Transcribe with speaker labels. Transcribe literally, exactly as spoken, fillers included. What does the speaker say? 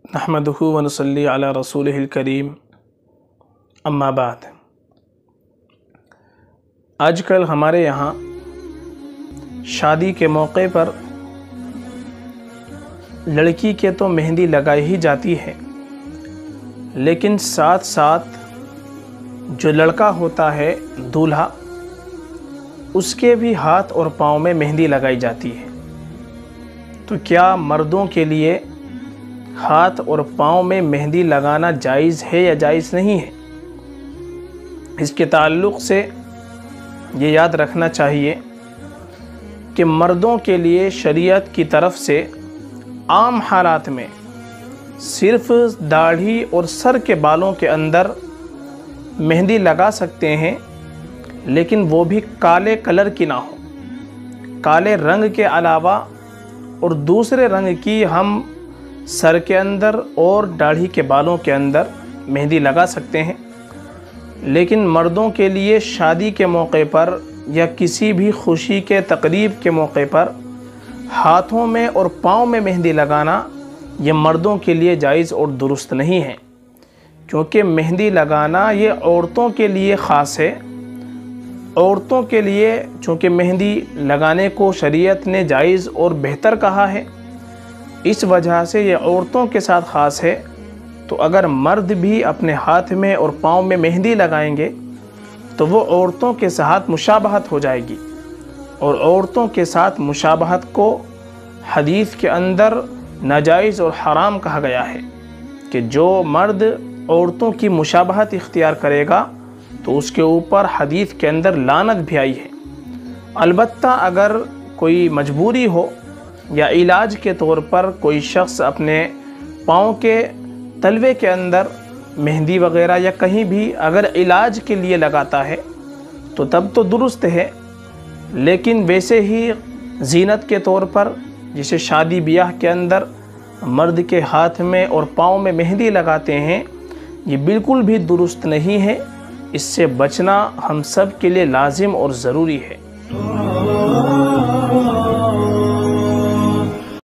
Speaker 1: नहमदुहु व नसल्ली अला रसूलिहिल करीम, अम्मा बाद। आजकल हमारे यहाँ शादी के मौके पर लड़की के तो मेहंदी लगाई ही जाती है, लेकिन साथ साथ जो लड़का होता है दूल्हा, उसके भी हाथ और पाँव में मेहंदी लगाई जाती है। तो क्या मर्दों के लिए हाथ और पाँव में मेहंदी लगाना जायज़ है या जायज़ नहीं है? इसके ताल्लुक़ से ये याद रखना चाहिए कि मर्दों के लिए शरीयत की तरफ से आम हालात में सिर्फ़ दाढ़ी और सर के बालों के अंदर मेहंदी लगा सकते हैं, लेकिन वो भी काले कलर की ना हो। काले रंग के अलावा और दूसरे रंग की हम सर के अंदर और दाढ़ी के बालों के अंदर मेहंदी लगा सकते हैं, लेकिन मर्दों के लिए शादी के मौके पर या किसी भी खुशी के तकरीब के मौके पर हाथों में और पाँव में मेहंदी लगाना ये मर्दों के लिए जायज़ और दुरुस्त नहीं है, क्योंकि मेहंदी लगाना ये औरतों के लिए ख़ास है। औरतों के लिए चूँकि मेहंदी लगाने को शरीयत ने जायज़ और बेहतर कहा है, इस वजह से ये औरतों के साथ ख़ास है। तो अगर मर्द भी अपने हाथ में और पाँव में मेहंदी लगाएंगे तो वो औरतों के साथ मुशाबहत हो जाएगी, और औरतों के साथ मुशाबहत को हदीस के अंदर नाजायज़ और हराम कहा गया है कि जो मर्द औरतों की मुशाबहत इख्तियार करेगा तो उसके ऊपर हदीस के अंदर लानत भी आई है। अलबत्ता अगर कोई मजबूरी हो या इलाज के तौर पर कोई शख्स अपने पाँव के तलवे के अंदर मेहंदी वग़ैरह या कहीं भी अगर इलाज के लिए लगाता है तो तब तो दुरुस्त है, लेकिन वैसे ही ज़ीनत के तौर पर जिसे शादी ब्याह के अंदर मर्द के हाथ में और पाँव में मेहंदी लगाते हैं, ये बिल्कुल भी दुरुस्त नहीं है। इससे बचना हम सब के लिए लाजिम और ज़रूरी है।